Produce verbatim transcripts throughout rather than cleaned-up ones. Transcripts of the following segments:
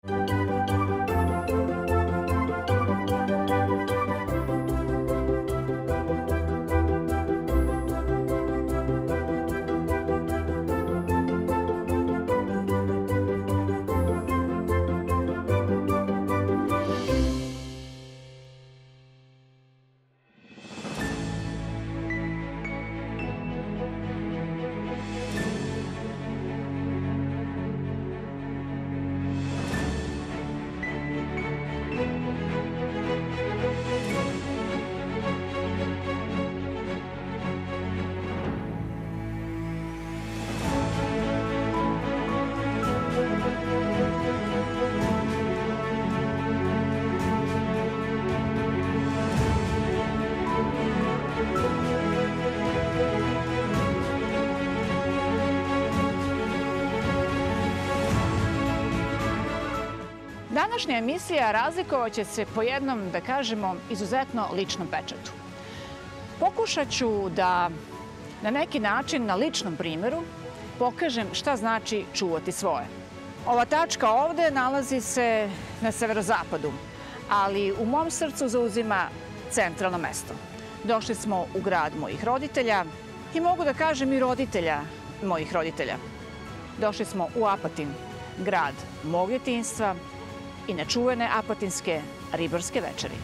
Današnja emisija razlikovat će se po jednom, da kažemo, izuzetno ličnom pečatu. Pokušat ću da na neki način, na ličnom primjeru, pokažem šta znači čuvati svoje. Ova tačka ovde nalazi se na severozapadu, ali u mom srcu zauzima centralno mesto. Došli smo u grad mojih roditelja i mogu da kažem i roditelja mojih roditelja. Došli smo u Apatin, grad mog djetinjstva i na čuvene apatinske ribarske večeri.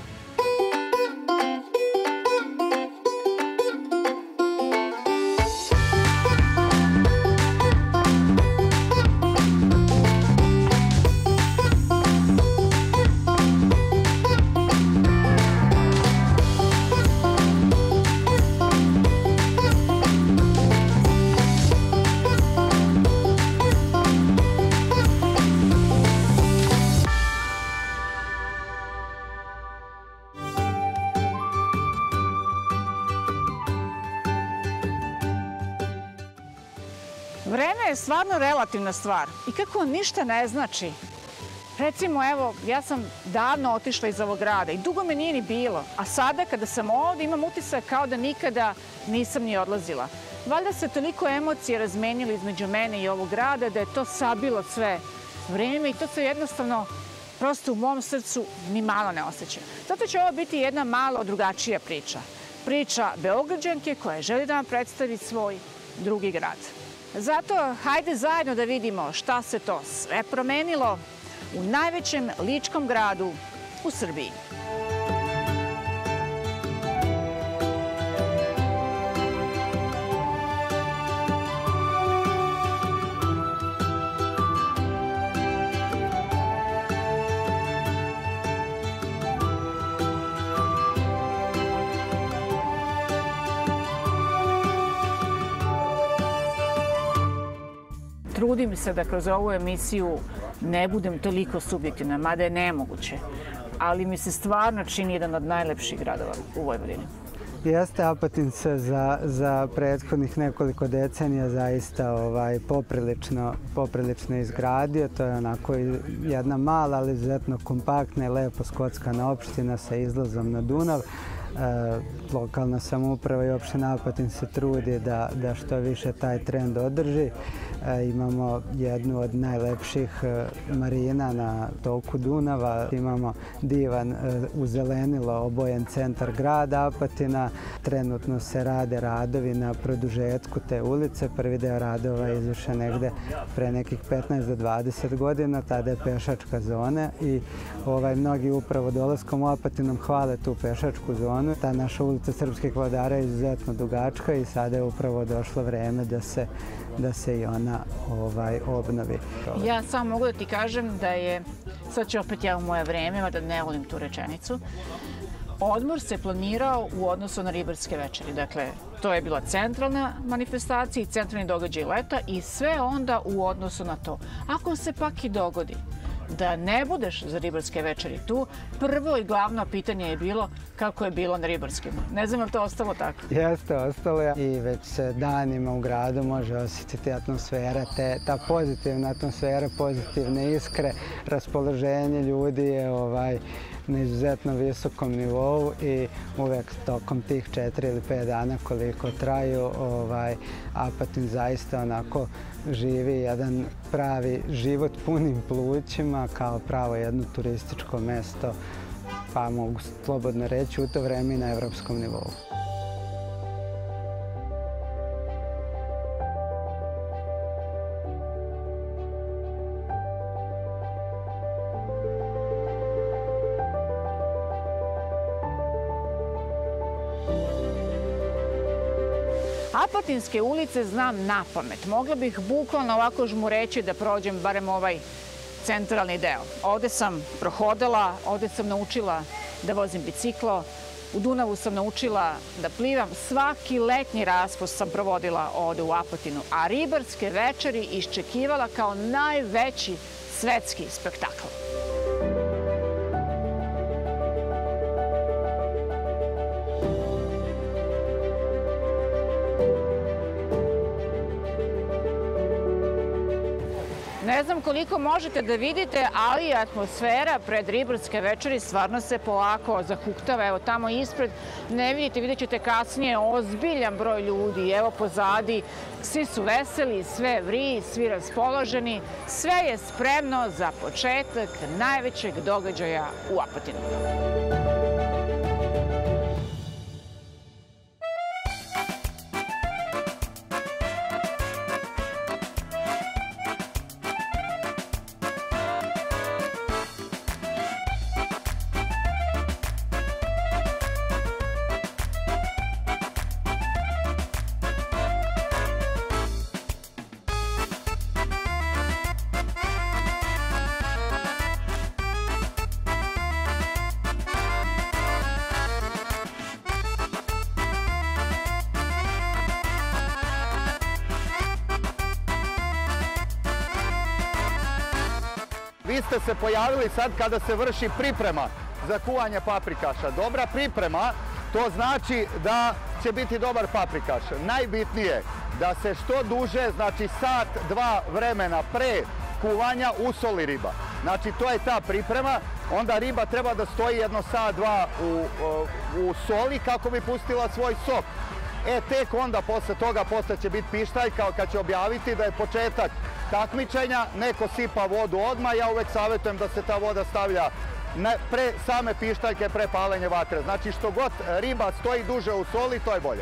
Vreme je stvarno relativna stvar i kako ništa ne znači. Recimo, evo, ja sam davno otišla iz ovog grada i dugo me nije ni bilo, a sada kada sam ovdje imam utisak kao da nikada nisam ni odlazila. Valjda se toliko emocije razmenilo između mene i ovog grada da je to sabilo sve vreme i to se jednostavno prosto u mom srcu ni malo ne osjeća. Zato će ovo biti jedna malo drugačija priča. Priča Beograđanke koja želi da vam predstavi svoj drugi grad. Zato hajde zajedno da vidimo šta se to sve promenilo u najvećem ličkom gradu u Srbiji. Trudim se da kroz ovu emisiju ne budem toliko subjektivna, mada je nemoguće, ali mi se stvarno čini jedan od najlepših gradova u Vojvodini. Jeste, Apatin se za, za prethodnih nekoliko decenija zaista ovaj, poprilično, poprilično izgradio. To je onako jedna mala, ali izuzetno kompaktna i lepo skockana opština sa izlazom na Dunav. E, lokalna samouprava i opština Apatin se trudi da, da što više taj trend održi. E, imamo jednu od najlepših e, marina na toku Dunava. Imamo divan e, uzelenilo obojen centar grada Apatina. Trenutno se rade radovi na produžetku te ulice. Prvi deo radova je izvršen negde pre nekih petnaest do dvadeset godina. Tada je pešačka zona i ovaj, mnogi upravo dolaskom u Apatinom hvale tu pešačku zonu. Ta naša ulica Srpskih vladara je izuzetno dugačka i sada je upravo došlo vreme da se, da se i ona ovaj, obnovi. Ja samo mogu da ti kažem da je, sad ću opet ja u moje vreme, mada ne volim tu rečenicu, odmor se planirao u odnosu na ribarske večeri. Dakle, to je bila centralna manifestacija i centralni događaj leta i sve onda u odnosu na to. Ako se pak i dogodi da ne budeš za ribarske večeri tu, prvo i glavno pitanje je bilo kako je bilo na ribarskim. Ne znam je li to ostalo tako? Jeste, ostalo je. I već se danima u gradu može osjetiti atmosfera, te, ta pozitivna atmosfera, pozitivne iskre, raspoloženje ljudi je ovaj, na izuzetno visokom nivou i uvek tokom tih četiri ili pet dana koliko traju, ovaj, Apatin zaista onako živi jedan pravi život punim plućima kao pravo jedno turističko mesto, pa mogu slobodno reći u to vreme na evropskom nivou. Apatinske ulice znam na pamet. Mogla bih bukvalno ovako žmureći da prođem barem ovaj centralni deo. Ovde sam prohodala, ovde sam naučila da vozim biciklo, u Dunavu sam naučila da plivam. Svaki letnji raspust sam provodila ovde u Apatinu, a ribarske večeri iščekivala kao najveći svetski spektakl. Ne znam koliko možete da vidite, ali atmosfera pred ribarske večeri stvarno se polako zahuktava. Evo tamo ispred, ne vidite, vidjet ćete kasnije ozbiljan broj ljudi. Evo pozadi, svi su veseli, sve vri, svi raspoloženi. Sve je spremno za početak najvećeg događaja u Apatinu. Vi ste se pojavili sad kada se vrši priprema za kuvanje paprikaša. Dobra priprema, to znači da će biti dobar paprikaš. Najbitnije da se što duže, znači sat, dva vremena pre kuvanja usoli riba. Znači to je ta priprema, onda riba treba da stoji jedno sat, dva u, u soli kako bi pustila svoj sok. E, tek onda posle toga posle će biti pištaljka kad će objaviti da je početak takmičenja, neko sipa vodu odmah, ja uvek savjetujem da se ta voda stavlja pre same pištaljke, pre palenje vatre. Znači što god riba stoji duže u soli, to je bolje.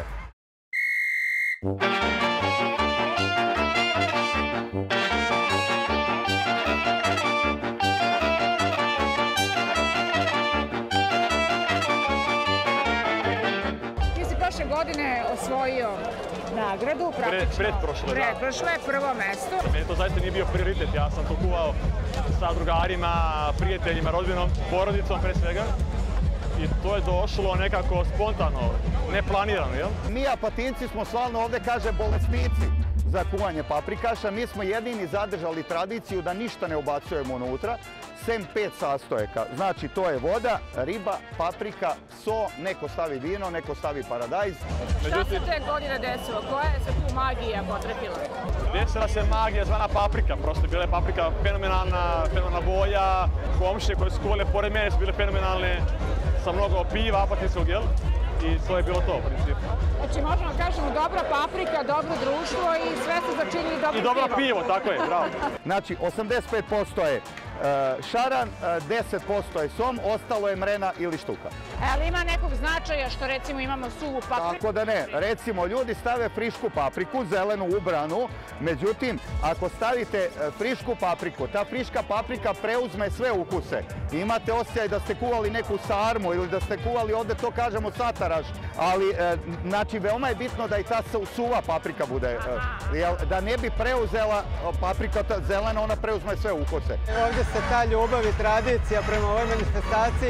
Prošle godine osvojio nagradu. Pretprošle, da. Pretprošle, prvo mesto. Meni to zaista nije bio prioritet. Ja sam to kuvao sa drugarima, prijateljima, rodbinom, porodicom pre svega. I to je došlo nekako spontano, neplanirano, jel? Mi Apatinci smo slavno ovde, kaže, bolesnici za kuvanje paprikaša. Mi smo jedini zadržali tradiciju da ništa ne ubacujemo unutra, sem pet sastojaka. Znači, to je voda, riba, paprika, so, neko stavi vino, neko stavi paradajz. Šta se te godine desilo? Koja je se tu magija potrefila? Desila se magija zvana paprika. Prosto je bila je paprika fenomenalna, fenomenalna boja. Komšije koje su kuvale pored mene su bile fenomenalne, sa mnogo piva apatinskog, jel? I to je bilo to, u principu. Znači, možemo kažemo dobra paprika, dobro društvo i sve su začinili dobro pivo. I dobro pivo, tako je, bravo. Znači, osamdeset pet posto je šaran, deset posto je som, ostalo je mrena ili štuka. Ali ima nekog značaja što recimo imamo suvu papriku? Tako da ne. Recimo, ljudi stave frišku papriku, zelenu ubranu, međutim, ako stavite frišku papriku, ta friška paprika preuzme sve ukuse. Imate osjećaj da ste kuvali neku sarmu ili da ste kuvali, ovde to kažemo sataraš, ali znači veoma je bitno da i ta suva paprika bude, da ne bi preuzela paprika zelena, ona preuzme sve ukuse. Ovdje se ta ljubav i tradicija prema ovoj manifestaciji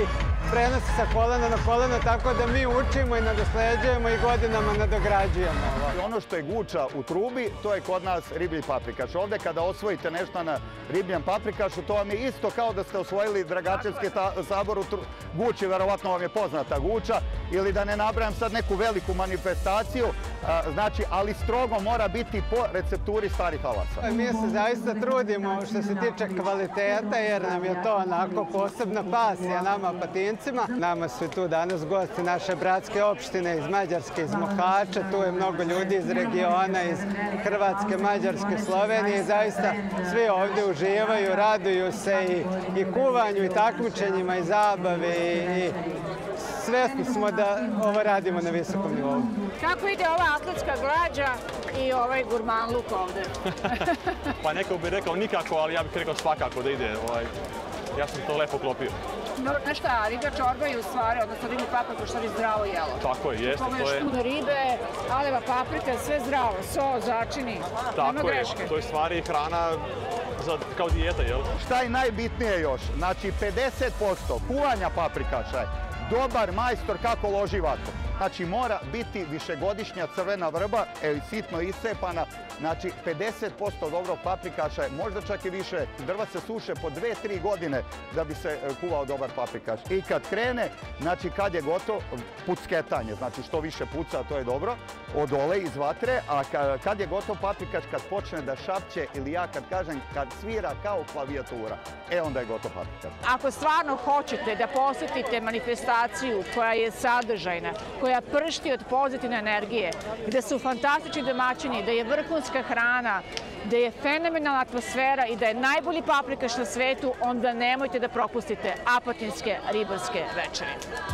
prenosi sa kolena na koleno, tako da mi učimo i nadosleđujemo i godinama nadograđujemo ovo. Ono što je guča u trubi, to je kod nas riblji paprikaš. Ovde kada osvojite nešto na ribljem paprikašu, to vam je isto kao da ste osvojili Dragačevski sabor u guči, verovatno vam je poznata guča, ili da ne nabrajam sad neku veliku manifestaciju, znači, ali strogo mora biti po recepturi starih alaca. Mi se zaista trudimo što se tiče kvaliteta, jer nam je to onako posebna pasija nama Apatincima. Nama su tu danas gosti naše bratske opštine iz Mađarske, iz Mohača, tu je mnogo ljudi iz regiona, iz Hrvatske, Mađarske, Slovenije. Zaista svi ovdje uživaju, raduju se i kuvanju, i takmičenjima, i zabavi, i svesni smo da ovo radimo na visokom nivou. Kako ide ova atletska glađa i ovaj gurmanluk ovde? Pa neko bi rekao nikako, ali ja bih rekao svakako da ide. Ja sam to lepo klopio. Znaš šta, riblja čorba je u stvari, odnosno riblji paprika, što je zdravo jelo. Tako je, jeste. To je študa ribe, aleva paprika, sve zdravo, so, začini, nema greške. Tako je, to je stvari hrana kao dijeta, jel? Šta je najbitnije još? Znači, pedeset posto kuvanja paprikaša je dobar majstor kako loži vatru. Znači, mora biti višegodišnja crvena vrba, sitno iscepana. Znači, pedeset posto dobrog paprikaša je, možda čak i više. Drva se suše po dve do tri godine da bi se kuvao dobar paprikaš. I kad krene, znači kad je gotov, pucketanje, znači što više puca, to je dobro, od ole iz vatre, a kad je gotov paprikaš, kad počne da šapće, ili ja kad kažem, kad svira kao klavijatura, e onda je gotov paprikaš. Ako stvarno hoćete da posjetite manifestaciju koja je sadržajna, koja pršti od pozitivne energije, gde su fantastični domaćini, da je vrhunska hrana, da je fenomenalna atmosfera i da je najbolji paprikaš na svetu, onda nemojte da propustite Apatinske ribarske večeri.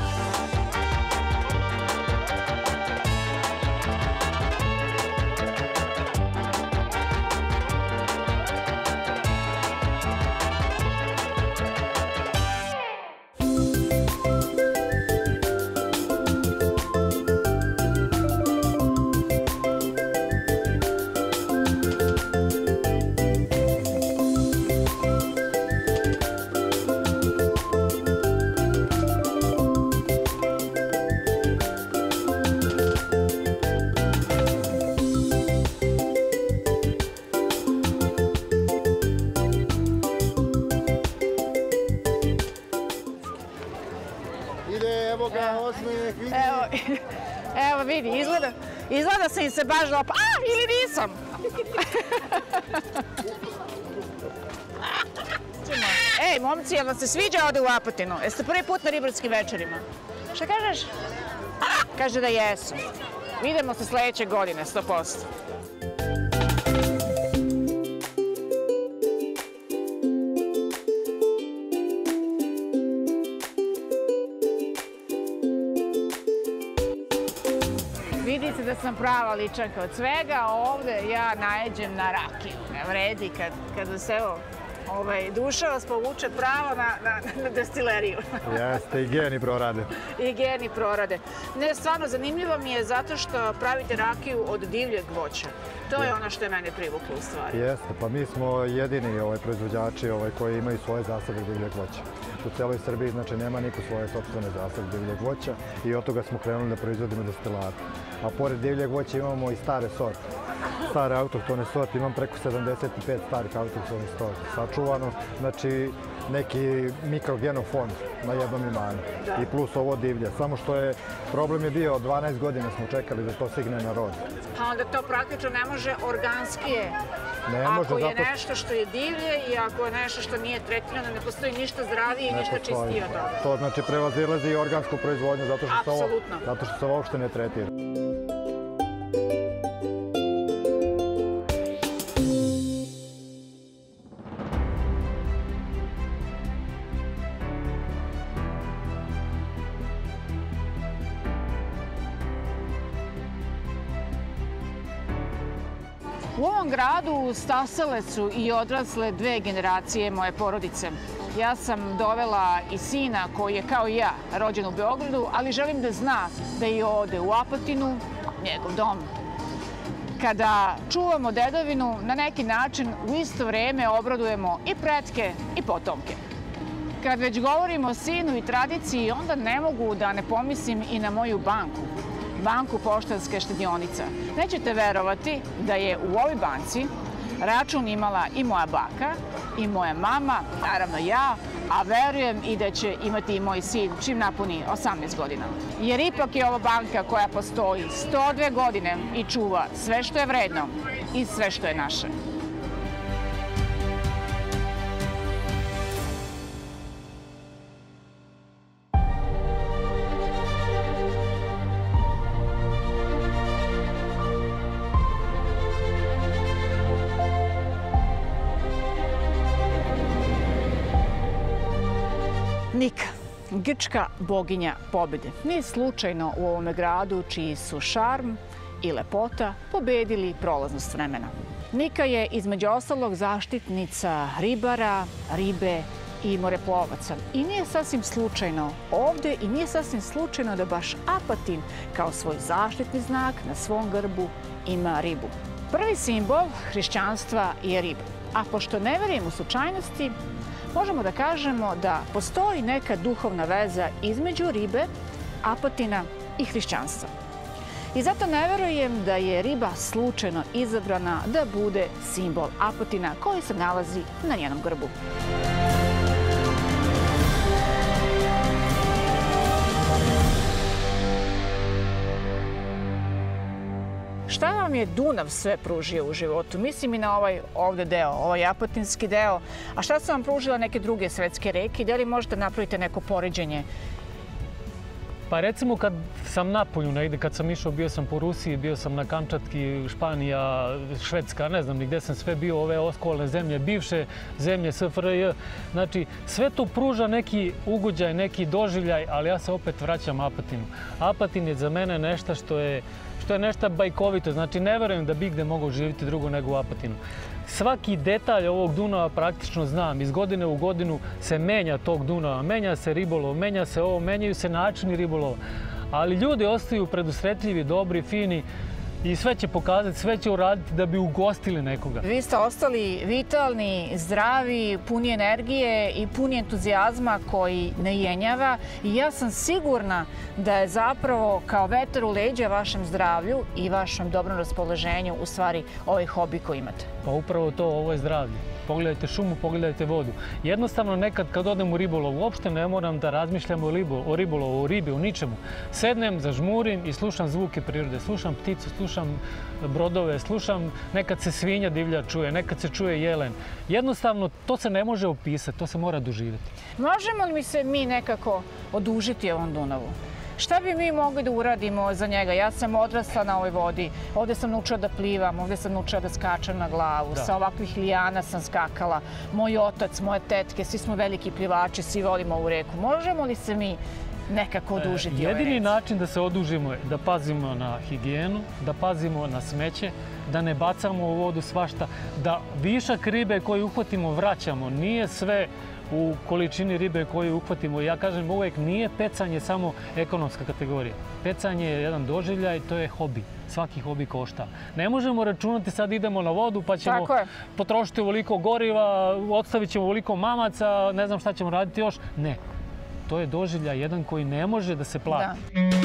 Evo vidi, izgleda sam im se baš dopa. A, ili nisam? Ej, momci, jel vam se sviđa ovde u Apatinu? Jeste prvi put na ribarskim večerima? Šta kažeš? Kaže da jesu. Vidimo se sledeće godine, sto posto. Vidite da sam prava ličanka od svega, ovde ja najeđem na rakiju. Ne vredi kada se evo duša vas povuče pravo na destileriju. Jeste, i geni prorade. I geni prorade. Ne, stvarno zanimljivo mi je zato što pravite rakiju od divljeg voća. To je ono što je mene privuklo u stvari. Jeste, pa mi smo jedini proizvođači koji imaju svoje zasade divljeg voća. U celoj Srbiji, znači, nema niko svoje sopstvene zasade divljeg voća i od toga smo krenuli da proizvodimo destilate. A pored divljeg voća imamo i stare sorte. Stare autohtone sorte, imam preko sedamdeset pet starih autohtonih sorte. Sačuvano, znači, neki mikrogenofond na jednom imanju. I plus ovo divlje. Samo što je, problem je bio, dvanaest godina smo čekali da to signe na rod. Pa onda to praktično ne može organskije. Ako je nešto što je divlje i ako je nešto što nije tretirano, ne postoji ništa zdravije i ništa čistije od toga. To znači prevazilazi i organsku proizvodnju zato što se ovo uopšte ne tretira. U ovom gradu stasale su i odrasle dve generacije moje porodice. Ja sam dovela i sina koji je kao i ja rođen u Beogradu, ali želim da zna da je ovde u Apatinu njegov dom. Kada čuvamo dedovinu, na neki način u isto vreme obradujemo i pretke i potomke. Kad već govorimo o sinu i tradiciji, onda ne mogu da ne pomislim i na moju banku. Banku Poštanske štedionice. Nećete verovati da je u ovoj banci račun imala i moja baka, i moja mama, naravno ja, a verujem i da će imati i moj sin čim napuni osamnaest godina. Jer ipak je ovo banka koja postoji sto dve godine i čuva sve što je vredno i sve što je naše. Nika, grčka boginja pobjede. Nije slučajno u ovome gradu čiji su šarm i lepota pobedili prolaznost vremena. Nika je između ostalog zaštitnica ribara, ribe i moreplovaca. I nije sasvim slučajno ovde i nije sasvim slučajno da baš Apatin kao svoj zaštitni znak na svom grbu ima ribu. Prvi simbol hrišćanstva je riba. A pošto ne verujem u slučajnosti, možemo da kažemo da postoji neka duhovna veza između ribe, Apatina i hrišćanstva. I zato ne verujem da je riba slučajno izabrana da bude simbol Apatina koji se nalazi na njenom grbu. Šta vam je Dunav sve pružio u životu? Mislim i na ovaj ovde deo, ovaj apatinski deo. A šta su vam pružile neke druge svetske reke? Da li možete napraviti neko poređenje? Pa recimo kad sam napolju negde, kad sam išao, bio sam po Rusiji, bio sam na Kamčatki, Španija, Švedska, ne znam ni gde sam sve bio, ove okolne zemlje, bivše zemlje S F R J. Znači, sve to pruža neki ugođaj, neki doživljaj, ali ja se opet vraćam Apatinu. Apatin je za mene nešto što je što je nešto bajkovito. Znači, ne verujem da bi gde mogao živjeti drugo nego u Apatinu. Svaki detalj ovog Dunava praktično znam. Iz godine u godinu se menja tog Dunava. Menja se ribolov, menja se ovo, menjaju se načini ribolova. Ali ljudi ostaju predusretljivi, dobri, fini i sve će pokazati, sve će uraditi da bi ugostili nekoga. Vi ste ostali vitalni, zdravi, puni energije i puni entuzijazma koji ne jenjava i ja sam sigurna da je zapravo kao vetar u leđa vašem zdravlju i vašem dobrom raspoloženju u stvari ovaj hobi koji imate. Pa upravo to, ovo je zdravlje. Pogledajte šumu, pogledajte vodu. Jednostavno nekad kad odem u ribolov, uopšte ne moram da razmišljam o ribolovu, o ribi, o ničemu. Sednem, zažmurim i slušam zvuke prirode. Slušam pticu, slušam brodove, slušam, nekad se svinja divlja čuje, nekad se čuje jelen. Jednostavno, to se ne može opisati, to se mora doživjeti. Možemo li mi se mi nekako odužiti ovom Dunavu? Šta bi mi mogli da uradimo za njega? Ja sam odrasla na ovoj vodi. Ovde sam naučila da plivam, ovde sam naučila da skačem na glavu. Sa ovakvih lijana sam skakala. Moj otac, moje tetke, svi smo veliki plivači, svi volimo ovu reku. Možemo li se mi nekako odužiti ovoj reci? Jedini način da se odužimo je da pazimo na higijenu, da pazimo na smeće, da ne bacamo u vodu svašta, da višak ribe koji uhvatimo vraćamo. Nije sve u količini ribe koju uhvatimo. Ja kažem uvijek, nije pecanje samo ekonomska kategorija. Pecanje je jedan doživljaj, to je hobi. Svaki hobi košta. Ne možemo računati sad idemo na vodu pa ćemo potrošiti ovoliko goriva, odstavit ćemo ovoliko mamaca, ne znam šta ćemo raditi još. Ne. To je doživljaj jedan koji ne može da se plati.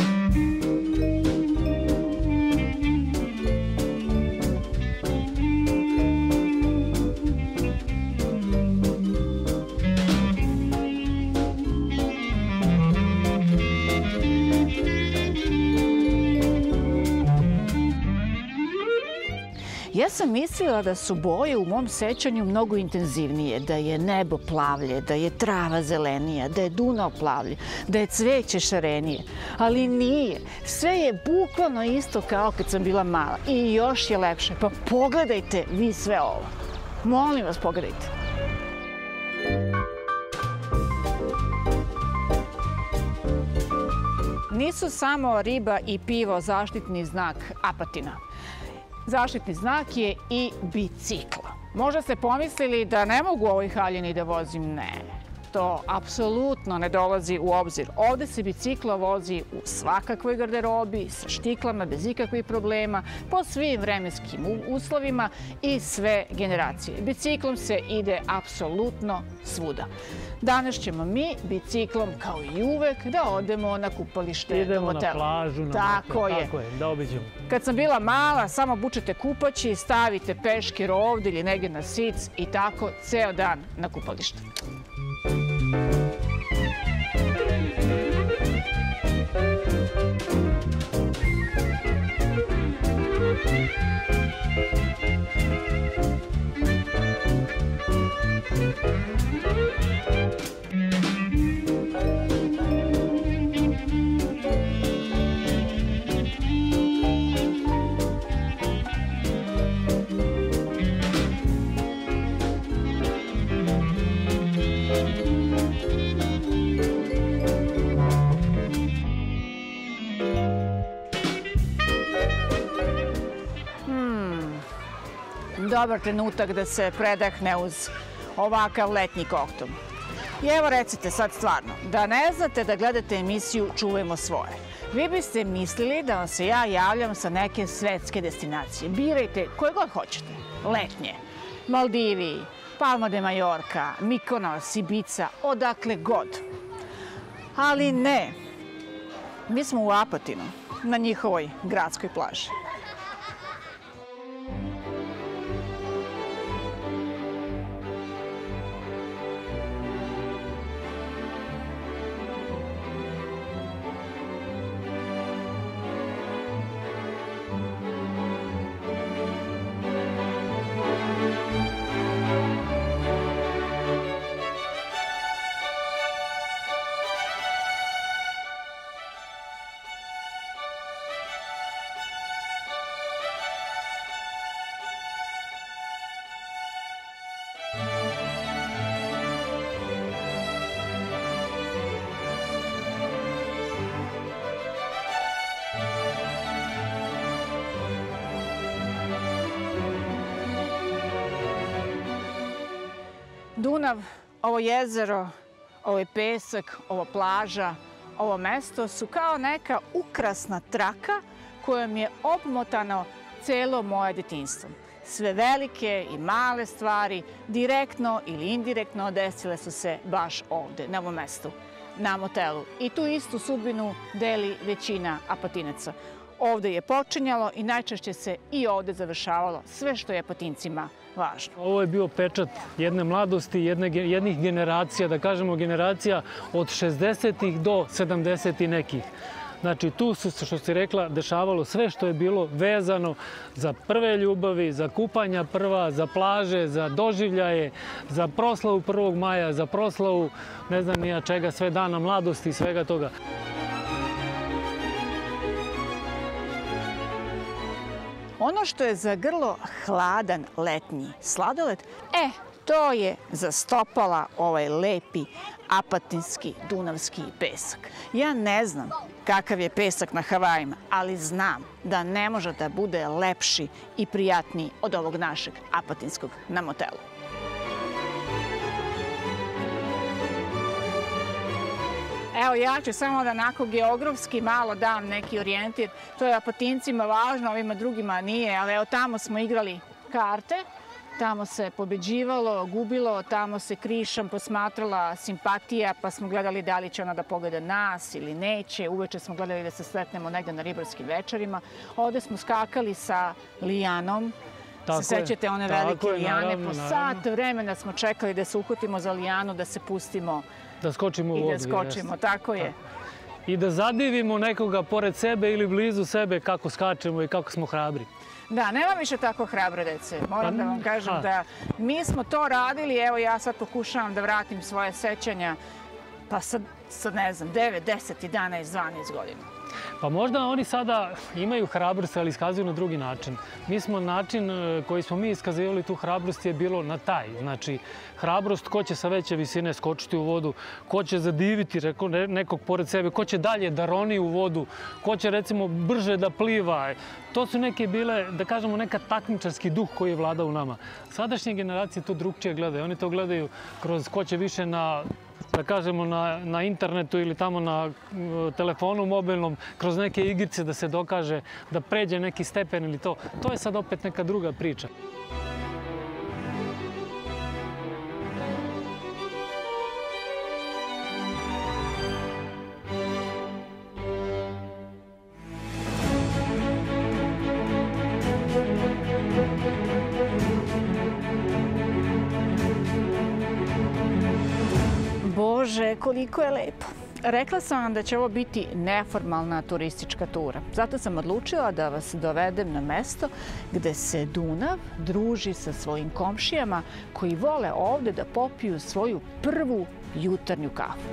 Ja sam mislila da su boje u mom sećanju mnogo intenzivnije, da je nebo plavlje, da je trava zelenija, da je Dunav plavlje, da je cveće šarenije. Ali nije. Sve je bukvalno isto kao kad sam bila mala. I još je lepše. Pa pogledajte vi sve ovo. Molim vas, pogledajte. Nisu samo riba i pivo zaštitni znak Apatina. Zaštitni znak je i bicikla. Možda ste pomislili da ne mogu u ovoj haljini da vozim? Ne. to apsolutno ne dolazi u obzir. Ovde se biciklo vozi u svakakvoj garderobi, sa štiklama, bez ikakvih problema, po svim vremenskim uslovima i sve generacije. Biciklom se ide apsolutno svuda. Danas ćemo mi biciklom, kao i uvek, da odemo na kupalište do motela. Idemo na plažu, na Tako motel, je. tako je, da obiđemo. Kad sam bila mala, samo bučete kupaći, stavite peškir ovde ili negdje na sic i tako ceo dan na kupalište. Dobar trenutak da se predahne uz ovakav letnji koktel. I evo recite sad stvarno, da ne znate da gledate emisiju Čuvajmo svoje. Vi biste mislili da vam se ja javljam sa neke svetske destinacije. Birajte koje god hoćete. Letnje, Maldivi, Palma de Mallorca, Mikonos, Ibiza, odakle god. Ali ne, mi smo u Apatinu, na njihovoj gradskoj plaži. Dunav, ovo jezero, ovaj pesak, ova plaža, ovo mesto su kao neka ukrasna traka kojom je obmotano celo moje detinjstvo. Sve velike i male stvari, direktno ili indirektno, desile su se baš ovde, na ovom mestu, na motelu. I tu istu sudbinu deli većina Apatinaca. Ovde je počinjalo i najčešće se i ovde završavalo sve što je Apatincima važno. Ovo je bio pečat jedne mladosti, jedne, jednih generacija, da kažemo generacija od šezdesetih do sedamdesetih nekih. Znači, tu se, što si rekla, dešavalo sve što je bilo vezano za prve ljubavi, za kupanja prva, za plaže, za doživljaje, za proslavu prvog maja, za proslavu, ne znam nija čega, sve dana mladosti i svega toga. Ono što je za grlo hladan letnji sladoled, e, to je za stopala ovaj lepi apatinski dunavski pesak. Ja ne znam kakav je pesak na Havajima, ali znam da ne može da bude lepši i prijatniji od ovog našeg apatinskog na motelu. Evo, ja ću samo da onako geografski malo dam neki orijentir. To je Apatincima važno, ovima drugima nije, ali evo tamo smo igrali karte, tamo se pobeđivalo, gubilo, tamo se krišom posmatrala simpatija, pa smo gledali da li će ona da pogleda nas ili neće. Uveče smo gledali da se sretnemo negde na ribarskim večerima. Ovde smo skakali sa lijanom. Se sećate one velike lijane? Po sat vremena smo čekali da se uhvatimo za lijanu, da se pustimo. Da skočimo u vodu. I da skočimo, tako je. I da zadivimo nekoga pored sebe ili blizu sebe kako skačemo i kako smo hrabri. Da, nema više tako hrabre dece. Moram da vam kažem da mi smo to radili, evo ja sad pokušavam da vratim svoje sećanja, pa sad, sad ne znam, devet, deset, jedanaest, dvanaest godina. Pa možda oni sada imaju hrabrost, ali iskazuju na drugi način. Mi smo način koji smo mi iskazivali tu hrabrost je bilo na taj. Znači, hrabrost ko će sa veće visine skočiti u vodu, ko će zadiviti nekog pored sebe, ko će dalje da roni u vodu, ko će recimo brže da pliva. To su neke bile, da kažemo, neka takmičarski duh koji je vlada u nama. Sadašnje generacije to drugčije gledaju. Oni to gledaju kroz ko će više na da kažemo, na, na internetu ili tamo na telefonu mobilnom, kroz neke igrice da se dokaže, da pređe neki stepen ili to. To je sad opet neka druga priča. Bože, koliko je lepo. Rekla sam vam da će ovo biti neformalna turistička tura. Zato sam odlučila da vas dovedem na mesto gde se Dunav druži sa svojim komšijama koji vole ovde da popiju svoju prvu jutarnju kafu.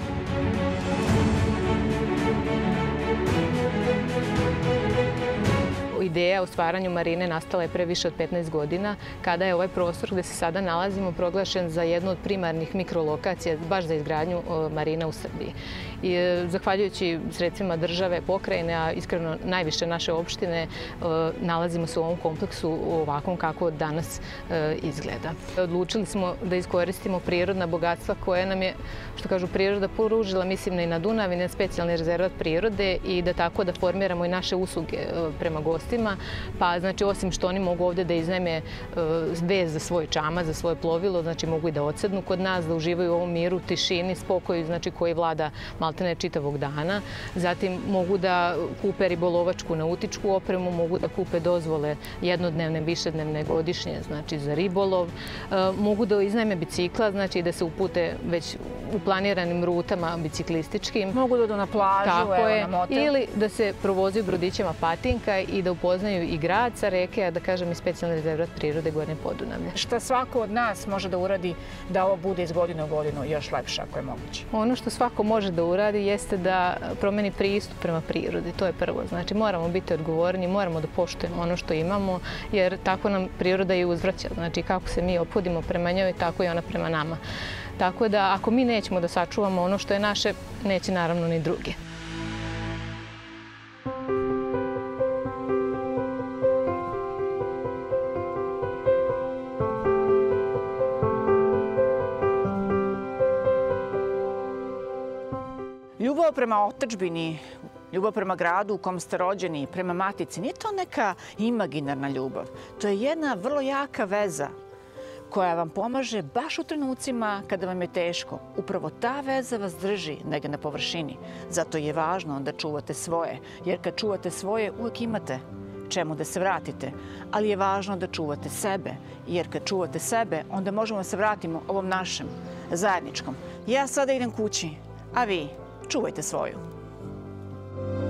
Ideja o stvaranju marine nastala je pre više od petnaest godina, kada je ovaj prostor gde se sada nalazimo proglašen za jednu od primarnih mikrolokacija baš za izgradnju marina u Srbiji. I zahvaljujući sredstvima države, pokrajine, a iskreno najviše naše opštine, nalazimo se u ovom kompleksu ovakvom kako danas izgleda. Odlučili smo da iskoristimo prirodna bogatstva koje nam je, što kažu, priroda poružila, mislim i na Dunav i na specijalni rezervat prirode, i da tako da formiramo i naše usluge prema gostima. Pa, znači, osim što oni mogu ovde da iznajme vez za svoj čamac, za svoje plovilo, znači mogu i da odsednu kod nas, da uživaju u ovom miru, tišini, spokoju, znači koji vlada maltene čitavog dana. Zatim mogu da kupe ribolovačku nautičku opremu, mogu da kupe dozvole jednodnevne, višednevne, godišnje, znači za ribolov. Mogu da iznajme bicikla, znači da se upute već u planiranim rutama biciklističkim. Mogu da odu na plažu, evo, na motel. Ili da se provozaju brodićima Patinka i da upoznaju i grad sa reke, a da kažem i specijalni rezervat prirode Gornje Podunavlje. Šta svako od nas može da uradi da ovo bude iz godine u godinu još lepše ako je moguće? Ono što svako može da uradi jeste da promeni pristup prema prirodi. To je prvo. Znači moramo biti odgovorni, moramo da poštujemo ono što imamo, jer tako nam priroda i uzvraća. Znači kako se mi ophodimo prema njoj, tako i ona prema nama. Tako da ako mi nećemo da sačuvamo ono što je naše, neće naravno ni drugi. Ljubav prema otadžbini, ljubav prema gradu u kom ste rođeni, prema matici, nije to neka imaginarna ljubav. To je jedna vrlo jaka veza koja vam pomaže baš u trenucima kada vam je teško. Upravo ta veza vas drži negdje na površini. Zato je važno da čuvate svoje, jer kad čuvate svoje uvijek imate čemu da se vratite. Ali je važno da čuvate sebe, jer kad čuvate sebe, onda možemo da se vratimo ovom našem, zajedničkom. Ja sada idem kući, a vi čuvajte svoju.